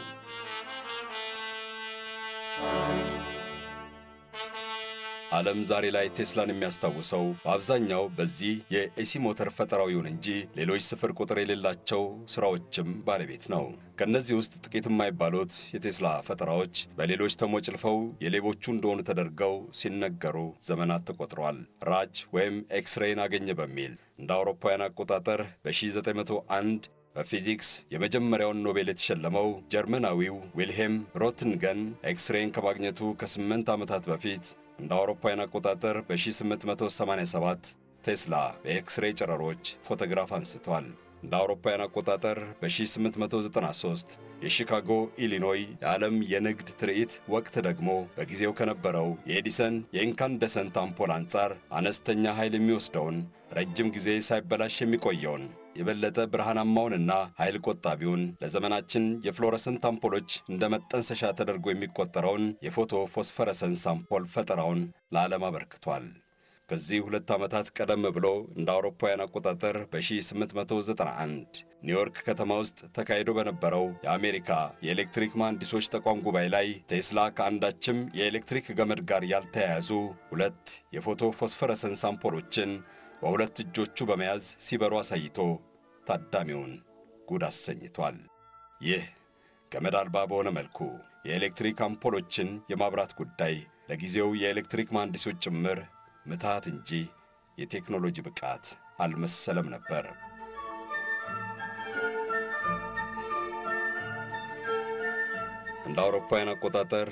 ዓለም ዛሬ ላይ ቴስላን የሚያስታውሰው በአብዛኛው በዚህ የኤሲ ሞተር ፈጠራው ይሁን እንጂ ሌሎች ስፍር ቁጥር የሌላቸው ስራዎችም ባለቤት ነው። ከነዚህ ውስጥ ጥቂት የማይባሉት የቴስላ ፈጠራዎች በሌሎች ተሞጭልፈው የሌቦቹ እንደሆኑ ተደርገው ሲነገሩ ዘመናት ተቆጥረዋል። ራጅ ወይም ኤክስሬይን አገኘ በሚል እንደ አውሮፓውያን አቆጣጠር በ1901 በፊዚክስ የመጀመሪያውን ኖቤል የተሸለመው ጀርመናዊው ዊልሄም ሮትንገን ኤክስሬይን ከማግኘቱ ከ8 ዓመታት በፊት እንደ አውሮፓውያን አቆጣጠር በ1887 ቴስላ በኤክስሬይ ጨረሮች ፎቶግራፍ አንስቷል። እንደ አውሮፓውያን አቆጣጠር በ1893 የሺካጎ ኢሊኖይ የዓለም የንግድ ትርኢት ወቅት ደግሞ በጊዜው ከነበረው የኤዲሰን የኢንካንደሰንት አምፖል አንጻር አነስተኛ ኃይል የሚወስደውን ረጅም ጊዜ ሳይበላሽ የሚቆየውን የበለጠ ብርሃናማውንና ኃይል ቆጣቢውን ለዘመናችን የፍሎረሰንት አምፖሎች እንደ መጠንሰሻ ተደርጎ የሚቆጠረውን የፎቶ ፎስፈረሰንስ አምፖል ፈጠራውን ለዓለም አበርክቷል። ከዚህ 2 ዓመታት ቀደም ብሎ እንደ አውሮፓውያን አቆጣጠር በ1891 ኒውዮርክ ከተማ ውስጥ ተካሂዶ በነበረው የአሜሪካ የኤሌክትሪክ መሐንዲሶች ተቋም ጉባኤ ላይ ቴስላ ከአንዳችም የኤሌክትሪክ ገመድ ጋር ያልተያያዙ 2 የፎቶ ፎስፈረሰንስ አምፖሎችን በሁለት እጆቹ በመያዝ ሲበሩ አሳይቶ ታዳሚውን ጉድ አሰኝቷል። ይህ ገመድ አልባ በሆነ መልኩ የኤሌክትሪክ አምፖሎችን የማብራት ጉዳይ ለጊዜው የኤሌክትሪክ መሐንዲሶች ጭምር ምታት እንጂ የቴክኖሎጂ ብቃት አልመሰለም ነበር። እንደ አውሮፓውያን አቆጣጠር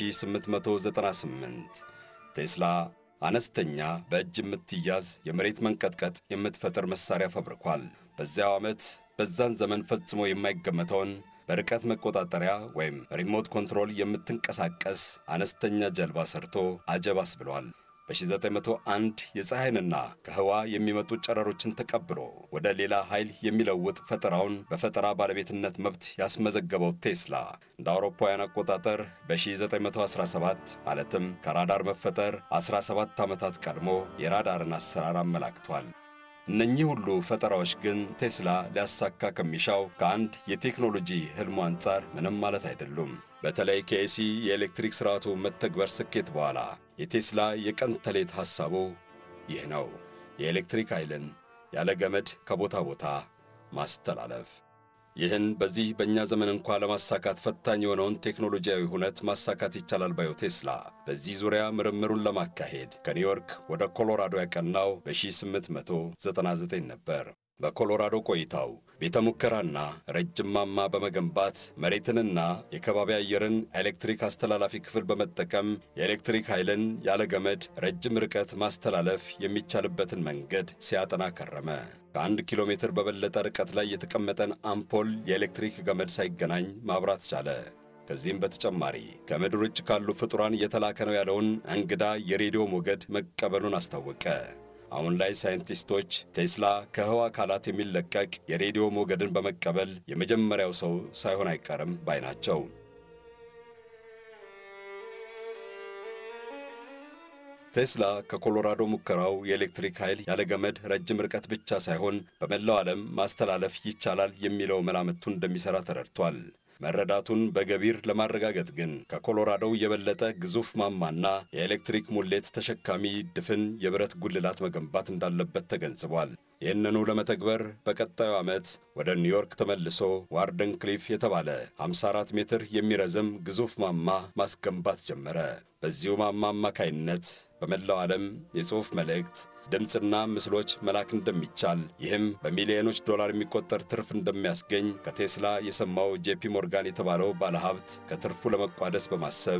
በ1898 ቴስላ አነስተኛ በእጅ የምትያዝ የመሬት መንቀጥቀጥ የምትፈጥር መሳሪያ ፈብርኳል። በዚያው ዓመት በዛን ዘመን ፈጽሞ የማይገመተውን በርቀት መቆጣጠሪያ ወይም ሪሞት ኮንትሮል የምትንቀሳቀስ አነስተኛ ጀልባ ሰርቶ አጀባስ ብሏል። በ1901 የፀሐይንና ከህዋ የሚመጡ ጨረሮችን ተቀብሎ ወደ ሌላ ኃይል የሚለውጥ ፈጠራውን በፈጠራ ባለቤትነት መብት ያስመዘገበው ቴስላ እንደ አውሮፓውያን አቆጣጠር በ1917 ማለትም ከራዳር መፈጠር 17 ዓመታት ቀድሞ የራዳርን አሰራር አመላክቷል። እነኚህ ሁሉ ፈጠራዎች ግን ቴስላ ሊያሳካ ከሚሻው ከአንድ የቴክኖሎጂ ህልሙ አንጻር ምንም ማለት አይደሉም። በተለይ ከኤሲ የኤሌክትሪክ ስርዓቱ መተግበር ስኬት በኋላ የቴስላ የቀን ተሌት ሐሳቡ ይህ ነው። የኤሌክትሪክ ኃይልን ያለ ገመድ ከቦታ ቦታ ማስተላለፍ። ይህን በዚህ በእኛ ዘመን እንኳን ለማሳካት ፈታኝ የሆነውን ቴክኖሎጂያዊ ሁነት ማሳካት ይቻላል ባዩ ቴስላ በዚህ ዙሪያ ምርምሩን ለማካሄድ ከኒውዮርክ ወደ ኮሎራዶ ያቀናው በ1899 ነበር። በኮሎራዶ ቆይታው ቤተ ሙከራና ረጅም ማማ በመገንባት መሬትንና የከባቢ አየርን ኤሌክትሪክ አስተላላፊ ክፍል በመጠቀም የኤሌክትሪክ ኃይልን ያለ ገመድ ረጅም ርቀት ማስተላለፍ የሚቻልበትን መንገድ ሲያጠና ከረመ። ከ1 ኪሎ ሜትር በበለጠ ርቀት ላይ የተቀመጠን አምፖል የኤሌክትሪክ ገመድ ሳይገናኝ ማብራት ቻለ። ከዚህም በተጨማሪ ከምድር ውጭ ካሉ ፍጡራን እየተላከ ነው ያለውን እንግዳ የሬዲዮ ሞገድ መቀበሉን አስታወቀ። አሁን ላይ ሳይንቲስቶች ቴስላ ከህዋ አካላት የሚለቀቅ የሬዲዮ ሞገድን በመቀበል የመጀመሪያው ሰው ሳይሆን አይቀርም ባይ ናቸው። ቴስላ ከኮሎራዶ ሙከራው የኤሌክትሪክ ኃይል ያለ ገመድ ረጅም ርቀት ብቻ ሳይሆን በመላው ዓለም ማስተላለፍ ይቻላል የሚለው መላምቱን እንደሚሰራ ተረድቷል። መረዳቱን በገቢር ለማረጋገጥ ግን ከኮሎራዶው የበለጠ ግዙፍ ማማና የኤሌክትሪክ ሙሌት ተሸካሚ ድፍን የብረት ጉልላት መገንባት እንዳለበት ተገንዝቧል። ይህንኑ ለመተግበር በቀጣዩ ዓመት ወደ ኒውዮርክ ተመልሶ ዋርደን ክሊፍ የተባለ 54 ሜትር የሚረዝም ግዙፍ ማማ ማስገንባት ጀመረ። በዚሁ ማማ አማካይነት በመላው ዓለም የጽሑፍ መልእክት ድምፅና ምስሎች መላክ እንደሚቻል ይህም በሚሊዮኖች ዶላር የሚቆጠር ትርፍ እንደሚያስገኝ ከቴስላ የሰማው ጄፒ ሞርጋን የተባለው ባለሀብት ከትርፉ ለመቋደስ በማሰብ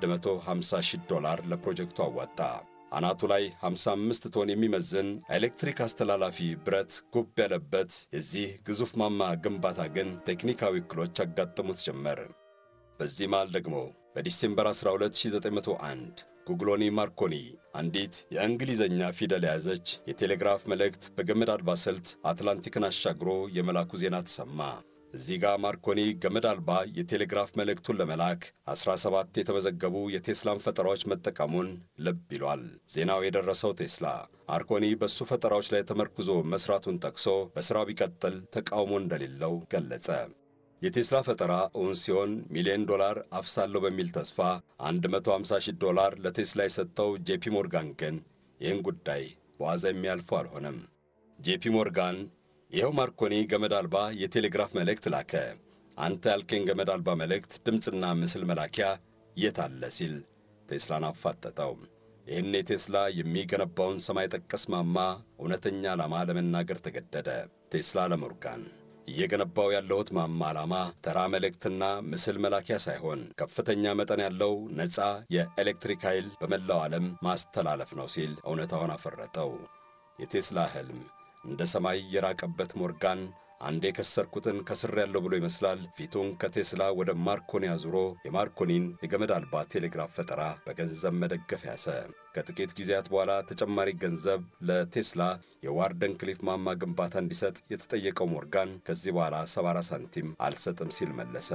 $150,000 ለፕሮጀክቱ አዋጣ። አናቱ ላይ 55 ቶን የሚመዝን ኤሌክትሪክ አስተላላፊ ብረት ጉብ ያለበት የዚህ ግዙፍ ማማ ግንባታ ግን ቴክኒካዊ እክሎች አጋጠሙት ጀመር። በዚህ መሃል ደግሞ በዲሴምበር 12 1901 ጉግሎኒ ማርኮኒ አንዲት የእንግሊዘኛ ፊደል ያዘች የቴሌግራፍ መልእክት በገመድ አልባ ስልት አትላንቲክን አሻግሮ የመላኩ ዜና ተሰማ። እዚህ ጋር ማርኮኒ ገመድ አልባ የቴሌግራፍ መልእክቱን ለመላክ 17 የተመዘገቡ የቴስላን ፈጠራዎች መጠቀሙን ልብ ይሏል። ዜናው የደረሰው ቴስላ ማርኮኒ በሱ ፈጠራዎች ላይ ተመርኩዞ መስራቱን ጠቅሶ በስራው ቢቀጥል ተቃውሞ እንደሌለው ገለጸ። የቴስላ ፈጠራ እውን ሲሆን $1,000,000 አፍሳለሁ በሚል ተስፋ $150,000 ለቴስላ የሰጠው ጄፒ ሞርጋን ግን ይህን ጉዳይ በዋዛ የሚያልፈው አልሆነም። ጄፒ ሞርጋን ይኸው ማርኮኒ ገመድ አልባ የቴሌግራፍ መልእክት ላከ፣ አንተ ያልከኝ ገመድ አልባ መልእክት ድምፅና ምስል መላኪያ የት አለ ሲል ቴስላን አፋጠጠው። ይህኔ ቴስላ የሚገነባውን ሰማይ ጠቀስ ማማ እውነተኛ ዓላማ ለመናገር ተገደደ። ቴስላ ለሞርጋን እየገነባው ያለሁት ማማ ዓላማ ተራ መልእክትና ምስል መላኪያ ሳይሆን ከፍተኛ መጠን ያለው ነፃ የኤሌክትሪክ ኃይል በመላው ዓለም ማስተላለፍ ነው ሲል እውነታውን አፈረጠው። የቴስላ ህልም እንደ ሰማይ የራቀበት ሞርጋን አንዴ ከሰርኩትን ከስር ያለው ብሎ ይመስላል ፊቱን ከቴስላ ወደ ማርኮኒ አዙሮ የማርኮኒን የገመድ አልባ ቴሌግራፍ ፈጠራ በገንዘብ መደገፍ ያሰ። ከጥቂት ጊዜያት በኋላ ተጨማሪ ገንዘብ ለቴስላ የዋርደን ክሊፍ ማማ ግንባታ እንዲሰጥ የተጠየቀው ሞርጋን ከዚህ በኋላ 74 ሳንቲም አልሰጥም ሲል መለሰ።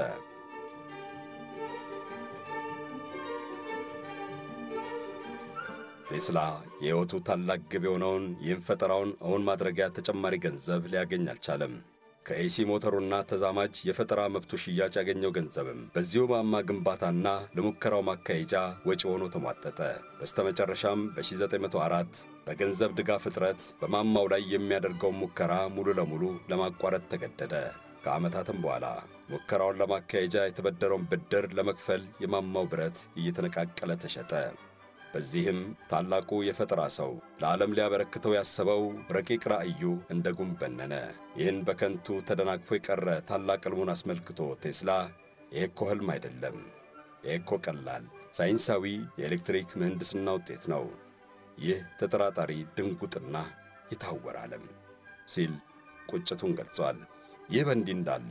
ቴስላ የህይወቱ ታላቅ ግብ የሆነውን ይህን ፈጠራውን እውን ማድረጊያ ተጨማሪ ገንዘብ ሊያገኝ አልቻለም። ከኤሲ ሞተሩና ተዛማጅ የፈጠራ መብቱ ሽያጭ ያገኘው ገንዘብም በዚሁ ማማ ግንባታና ለሙከራው ማካሄጃ ወጪ ሆኖ ተሟጠጠ። በስተመጨረሻም በ1904 በገንዘብ ድጋፍ እጥረት በማማው ላይ የሚያደርገውን ሙከራ ሙሉ ለሙሉ ለማቋረጥ ተገደደ። ከዓመታትም በኋላ ሙከራውን ለማካሄጃ የተበደረውን ብድር ለመክፈል የማማው ብረት እየተነቃቀለ ተሸጠ። በዚህም ታላቁ የፈጠራ ሰው ለዓለም ሊያበረክተው ያሰበው ረቂቅ ራእዩ እንደ ጉም በነነ። ይህን በከንቱ ተደናቅፎ የቀረ ታላቅ ሕልሙን አስመልክቶ ቴስላ ይህኮ ሕልም አይደለም፣ ይህኮ ቀላል ሳይንሳዊ የኤሌክትሪክ ምህንድስና ውጤት ነው፣ ይህ ተጠራጣሪ ድንጉጥና የታወረ ዓለም ሲል ቁጭቱን ገልጿል። ይህ በእንዲህ እንዳለ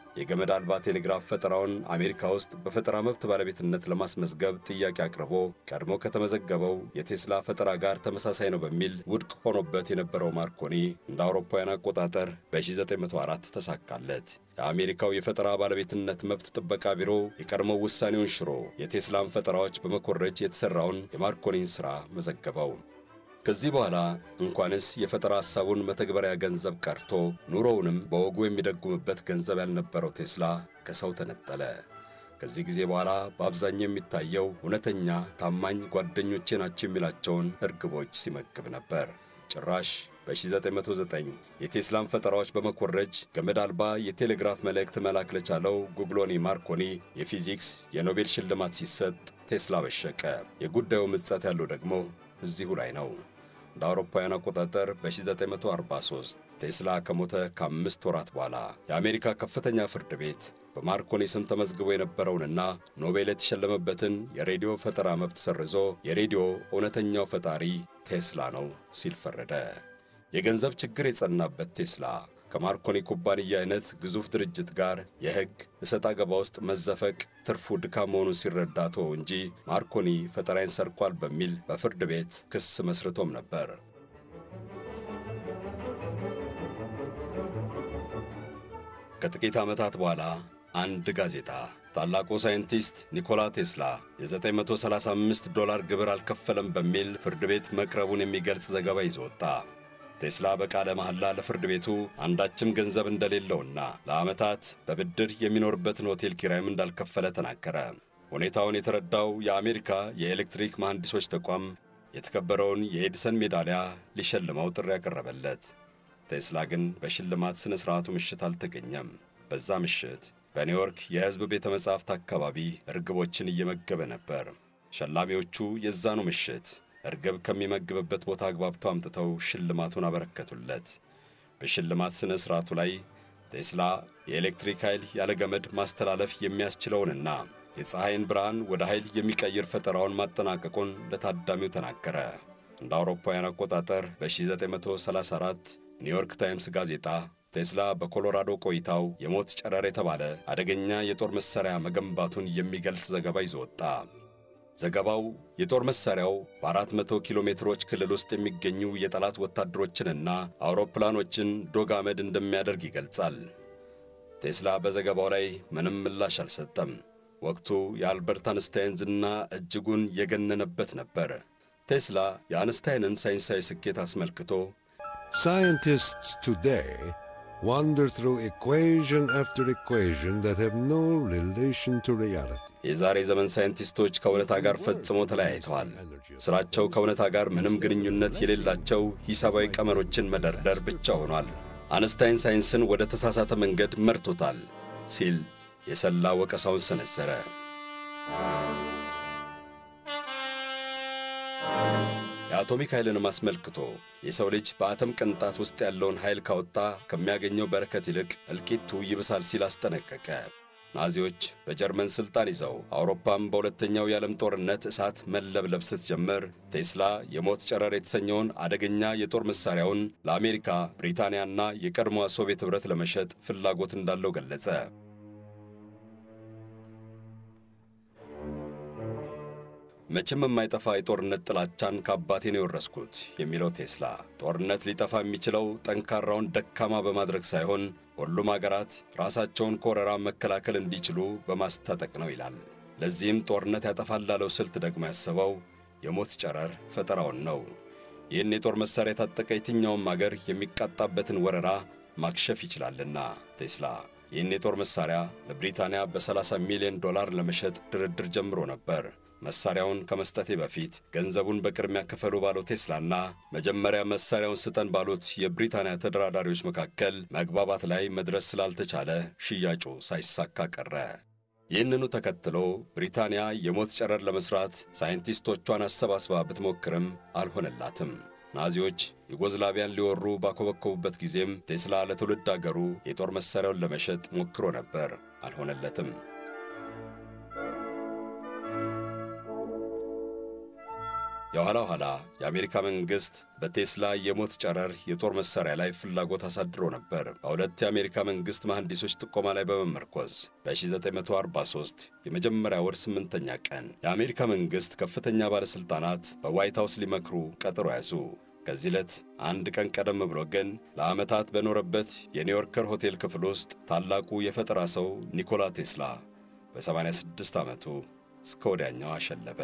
የገመድ አልባ ቴሌግራፍ ፈጠራውን አሜሪካ ውስጥ በፈጠራ መብት ባለቤትነት ለማስመዝገብ ጥያቄ አቅርቦ ቀድሞ ከተመዘገበው የቴስላ ፈጠራ ጋር ተመሳሳይ ነው በሚል ውድቅ ሆኖበት የነበረው ማርኮኒ እንደ አውሮፓውያን አቆጣጠር በ1904 ተሳካለት። የአሜሪካው የፈጠራ ባለቤትነት መብት ጥበቃ ቢሮ የቀድሞው ውሳኔውን ሽሮ የቴስላን ፈጠራዎች በመኮረጅ የተሰራውን የማርኮኒን ሥራ መዘገበው። ከዚህ በኋላ እንኳንስ የፈጠራ ሐሳቡን መተግበሪያ ገንዘብ ቀርቶ ኑሮውንም በወጉ የሚደጉምበት ገንዘብ ያልነበረው ቴስላ ከሰው ተነጠለ። ከዚህ ጊዜ በኋላ በአብዛኛው የሚታየው እውነተኛ ታማኝ ጓደኞቼ ናቸው የሚላቸውን እርግቦች ሲመግብ ነበር። ጭራሽ በ1909 የቴስላን ፈጠራዎች በመኮረጅ ገመድ አልባ የቴሌግራፍ መልእክት መላክ ለቻለው ጉግሎኒ ማርኮኒ የፊዚክስ የኖቤል ሽልማት ሲሰጥ ቴስላ በሸቀ። የጉዳዩ ምጸት ያለው ደግሞ እዚሁ ላይ ነው። እንደ አውሮፓውያን አቆጣጠር በ1943 ቴስላ ከሞተ ከ5 ወራት በኋላ የአሜሪካ ከፍተኛ ፍርድ ቤት በማርኮኒ ስም ተመዝግቦ የነበረውንና ኖቤል የተሸለመበትን የሬዲዮ ፈጠራ መብት ሰርዞ የሬዲዮ እውነተኛው ፈጣሪ ቴስላ ነው ሲል ፈረደ። የገንዘብ ችግር የጸናበት ቴስላ ከማርኮኒ ኩባንያ አይነት ግዙፍ ድርጅት ጋር የሕግ እሰጥ አገባ ውስጥ መዘፈቅ ትርፉ ድካም መሆኑን ሲረዳ ተወው እንጂ ማርኮኒ ፈጠራዬን ሰርቋል በሚል በፍርድ ቤት ክስ መስርቶም ነበር። ከጥቂት ዓመታት በኋላ አንድ ጋዜጣ ታላቁ ሳይንቲስት ኒኮላ ቴስላ $935 ግብር አልከፈለም በሚል ፍርድ ቤት መቅረቡን የሚገልጽ ዘገባ ይዞ ወጣ። ቴስላ በቃለ መሐላ ለፍርድ ቤቱ አንዳችም ገንዘብ እንደሌለውና ለዓመታት በብድር የሚኖርበትን ሆቴል ኪራይም እንዳልከፈለ ተናገረ። ሁኔታውን የተረዳው የአሜሪካ የኤሌክትሪክ መሐንዲሶች ተቋም የተከበረውን የኤዲሰን ሜዳሊያ ሊሸልመው ጥሪ ያቀረበለት። ቴስላ ግን በሽልማት ስነ ሥርዓቱ ምሽት አልተገኘም። በዛ ምሽት በኒውዮርክ የሕዝብ ቤተ መጻሕፍት አካባቢ እርግቦችን እየመገበ ነበር። ሸላሚዎቹ የዛኑ ምሽት እርግብ ከሚመግብበት ቦታ አግባብተው አምጥተው ሽልማቱን አበረከቱለት። በሽልማት ስነ ሥርዓቱ ላይ ቴስላ የኤሌክትሪክ ኃይል ያለ ገመድ ማስተላለፍ የሚያስችለውንና የፀሐይን ብርሃን ወደ ኃይል የሚቀይር ፈጠራውን ማጠናቀቁን ለታዳሚው ተናገረ። እንደ አውሮፓውያን አቆጣጠር በ1934 ኒውዮርክ ታይምስ ጋዜጣ ቴስላ በኮሎራዶ ቆይታው የሞት ጨረር የተባለ አደገኛ የጦር መሳሪያ መገንባቱን የሚገልጽ ዘገባ ይዞ ወጣ። ዘገባው የጦር መሳሪያው በ400 ኪሎ ሜትሮች ክልል ውስጥ የሚገኙ የጠላት ወታደሮችንና አውሮፕላኖችን ዶግ አመድ እንደሚያደርግ ይገልጻል። ቴስላ በዘገባው ላይ ምንም ምላሽ አልሰጠም። ወቅቱ የአልበርት አንስታይን ዝና እጅጉን የገነነበት ነበር። ቴስላ የአንስታይንን ሳይንሳዊ ስኬት አስመልክቶ Scientists today wander through equation after equation that have no relation to reality. የዛሬ ዘመን ሳይንቲስቶች ከእውነታ ጋር ፈጽሞ ተለያይተዋል። ስራቸው ከእውነታ ጋር ምንም ግንኙነት የሌላቸው ሂሳባዊ ቀመሮችን መደርደር ብቻ ሆኗል። አንስታይን ሳይንስን ወደ ተሳሳተ መንገድ መርቶታል ሲል የሰላ ወቀሳውን ሰነዘረ። የአቶሚክ ኃይልን ማስመልክቶ የሰው ልጅ በአተም ቅንጣት ውስጥ ያለውን ኃይል ካወጣ ከሚያገኘው በረከት ይልቅ እልቂቱ ይብሳል ሲል አስጠነቀቀ። ናዚዎች በጀርመን ስልጣን ይዘው አውሮፓም በሁለተኛው የዓለም ጦርነት እሳት መለብለብ ስትጀምር ቴስላ የሞት ጨረር የተሰኘውን አደገኛ የጦር መሳሪያውን ለአሜሪካ፣ ብሪታንያና የቀድሞዋ ሶቪየት ኅብረት ለመሸጥ ፍላጎት እንዳለው ገለጸ። መቼም የማይጠፋ የጦርነት ጥላቻን ከአባቴ ነው የወረስኩት የሚለው ቴስላ ጦርነት ሊጠፋ የሚችለው ጠንካራውን ደካማ በማድረግ ሳይሆን ሁሉም አገራት ራሳቸውን ከወረራ መከላከል እንዲችሉ በማስታጠቅ ነው ይላል። ለዚህም ጦርነት ያጠፋል ላለው ስልት ደግሞ ያሰበው የሞት ጨረር ፈጠራውን ነው። ይህን የጦር መሳሪያ የታጠቀ የትኛውም አገር የሚቃጣበትን ወረራ ማክሸፍ ይችላልና ቴስላ ይህን የጦር መሳሪያ ለብሪታንያ በ$30 ሚሊዮን ለመሸጥ ድርድር ጀምሮ ነበር። መሳሪያውን ከመስጠቴ በፊት ገንዘቡን በቅድሚያ ክፈሉ ባለው ቴስላና መጀመሪያ መሳሪያውን ስጠን ባሉት የብሪታንያ ተደራዳሪዎች መካከል መግባባት ላይ መድረስ ስላልተቻለ ሽያጩ ሳይሳካ ቀረ። ይህንኑ ተከትሎ ብሪታንያ የሞት ጨረር ለመስራት ሳይንቲስቶቿን አሰባስባ ብትሞክርም አልሆነላትም። ናዚዎች ዩጎዝላቪያን ሊወሩ ባኮበኮቡበት ጊዜም ቴስላ ለትውልድ አገሩ የጦር መሳሪያውን ለመሸጥ ሞክሮ ነበር፣ አልሆነለትም። የኋላ ኋላ የአሜሪካ መንግስት በቴስላ የሞት ጨረር የጦር መሳሪያ ላይ ፍላጎት አሳድሮ ነበር። በሁለት የአሜሪካ መንግስት መሐንዲሶች ጥቆማ ላይ በመመርኮዝ በ1943 የመጀመሪያ ወር 8ኛ ቀን የአሜሪካ መንግስት ከፍተኛ ባለስልጣናት በዋይት ሃውስ ሊመክሩ ቀጠሮ ያዙ። ከዚህ ዕለት አንድ ቀን ቀደም ብሎ ግን ለዓመታት በኖረበት የኒውዮርከር ሆቴል ክፍል ውስጥ ታላቁ የፈጠራ ሰው ኒኮላ ቴስላ በ86 ዓመቱ እስከ ወዲያኛው አሸለበ።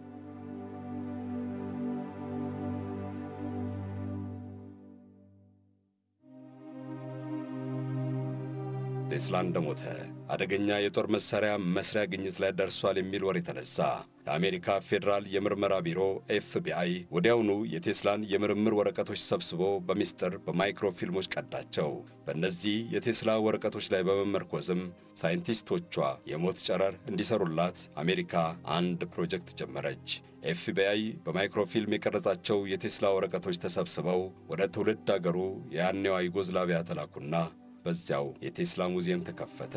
ቴስላ እንደሞተ አደገኛ የጦር መሳሪያ መስሪያ ግኝት ላይ ደርሷል የሚል ወሬ ተነሳ። የአሜሪካ ፌደራል የምርመራ ቢሮ FBI ወዲያውኑ የቴስላን የምርምር ወረቀቶች ሰብስቦ በሚስጥር በማይክሮፊልሞች ቀዳቸው። በእነዚህ የቴስላ ወረቀቶች ላይ በመመርኮዝም ሳይንቲስቶቿ የሞት ጨረር እንዲሰሩላት አሜሪካ አንድ ፕሮጀክት ጀመረች። FBI በማይክሮፊልም የቀረጻቸው የቴስላ ወረቀቶች ተሰብስበው ወደ ትውልድ አገሩ የያኔዋ ዩጎዝላቪያ ተላኩና በዚያው የቴስላ ሙዚየም ተከፈተ።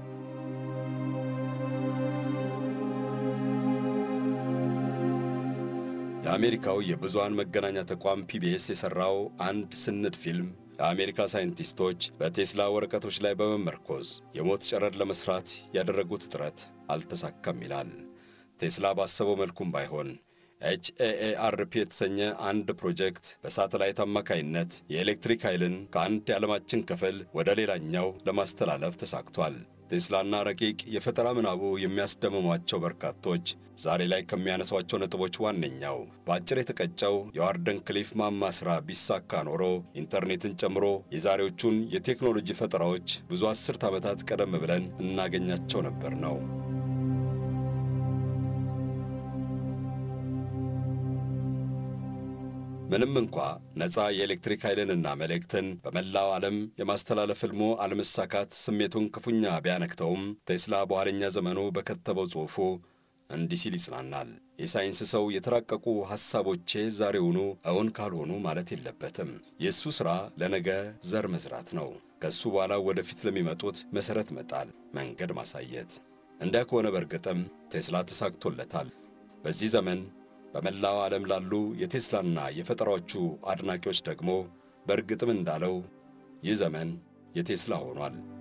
ለአሜሪካው የብዙሃን መገናኛ ተቋም PBS የሰራው አንድ ስንድ ፊልም የአሜሪካ ሳይንቲስቶች በቴስላ ወረቀቶች ላይ በመመርኮዝ የሞት ጨረር ለመስራት ያደረጉት ጥረት አልተሳካም ይላል። ቴስላ ባሰበው መልኩም ባይሆን HAARP የተሰኘ አንድ ፕሮጀክት በሳተላይት አማካይነት የኤሌክትሪክ ኃይልን ከአንድ የዓለማችን ክፍል ወደ ሌላኛው ለማስተላለፍ ተሳክቷል። ቴስላና ረቂቅ የፈጠራ ምናቡ የሚያስደምሟቸው በርካቶች ዛሬ ላይ ከሚያነሷቸው ነጥቦች ዋነኛው በአጭር የተቀጨው የዋርደን ክሊፍ ማማ ሥራ ቢሳካ ኖሮ ኢንተርኔትን ጨምሮ የዛሬዎቹን የቴክኖሎጂ ፈጠራዎች ብዙ አስርት ዓመታት ቀደም ብለን እናገኛቸው ነበር ነው። ምንም እንኳ ነፃ የኤሌክትሪክ ኃይልንና መልእክትን በመላው ዓለም የማስተላለፍ ሕልሙ አለመሳካት ስሜቱን ክፉኛ ቢያነክተውም ቴስላ በኋለኛ ዘመኑ በከተበው ጽሑፉ እንዲህ ሲል ይጽናናል። የሳይንስ ሰው የተራቀቁ ሐሳቦቼ ዛሬውኑ እውን ካልሆኑ ማለት የለበትም። የእሱ ሥራ ለነገ ዘር መዝራት ነው። ከእሱ በኋላ ወደፊት ለሚመጡት መሠረት መጣል፣ መንገድ ማሳየት። እንዲያ ከሆነ በርግጥም ቴስላ ተሳክቶለታል። በዚህ ዘመን በመላው ዓለም ላሉ የቴስላና የፈጠራዎቹ አድናቂዎች ደግሞ በርግጥም እንዳለው ይህ ዘመን የቴስላ ሆኗል።